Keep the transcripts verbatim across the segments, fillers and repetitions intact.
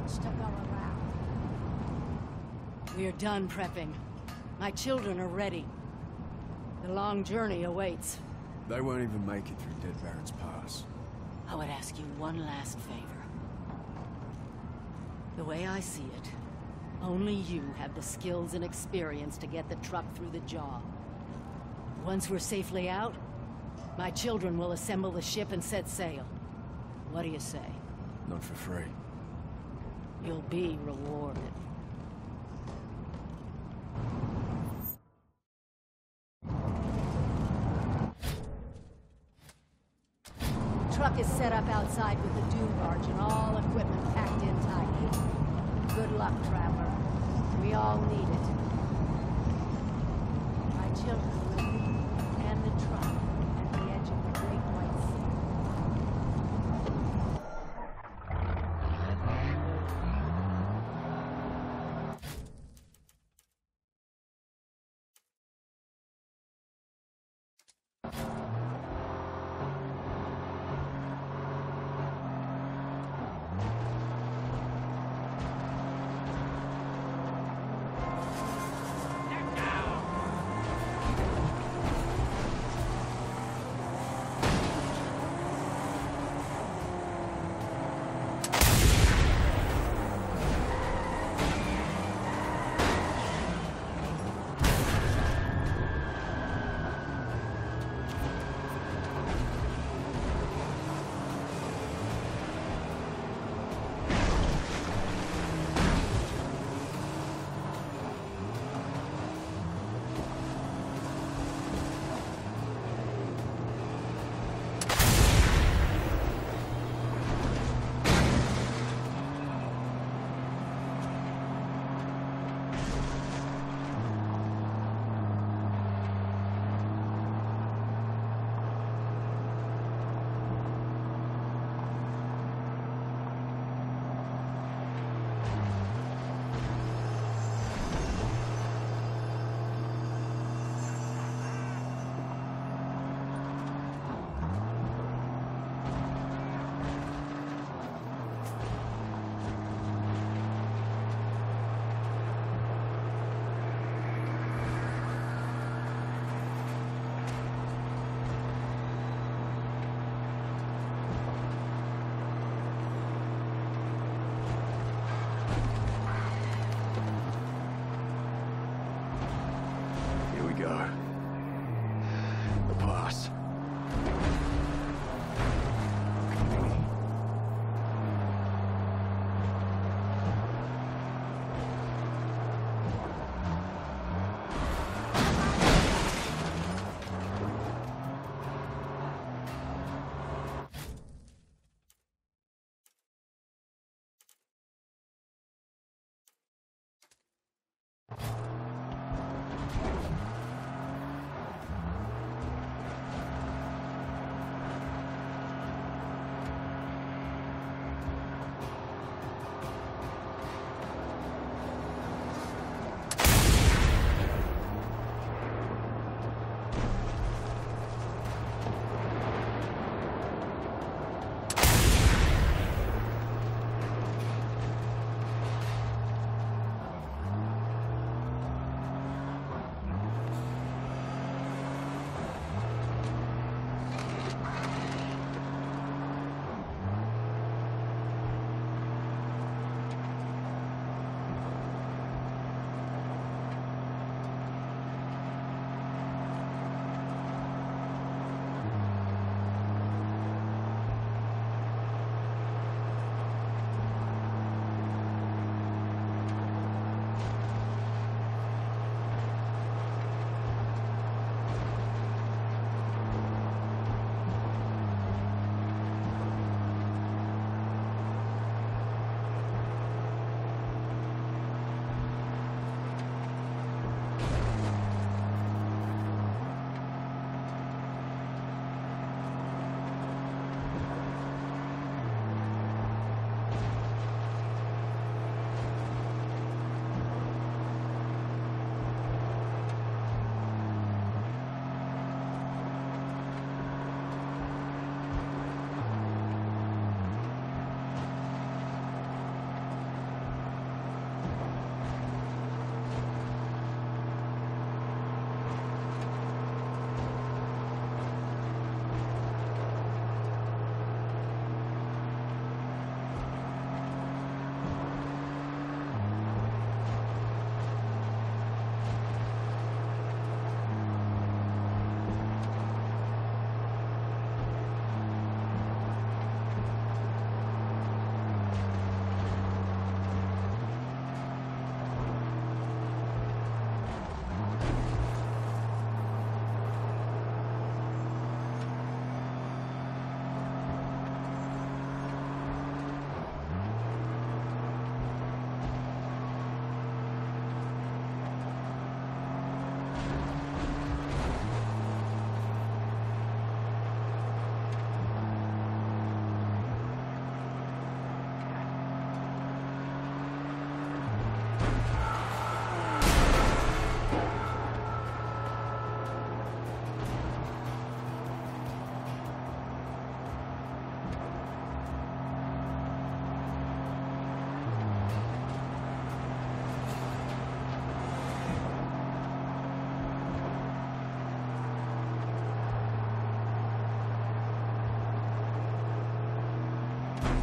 much to go around. We're done prepping. My children are ready. The long journey awaits. They won't even make it through Dead Barrett's Pass. I would ask you one last favor. The way I see it, only you have the skills and experience to get the truck through the jaw. Once we're safely out, my children will assemble the ship and set sail. What do you say? Not for free. You'll be rewarded. Truck is set up outside with the dune barge and all equipment packed in tightly. Good luck, traveler. We all need it. My children will be, and the truck, at the edge of the Great White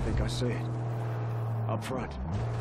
think I see it. Up front.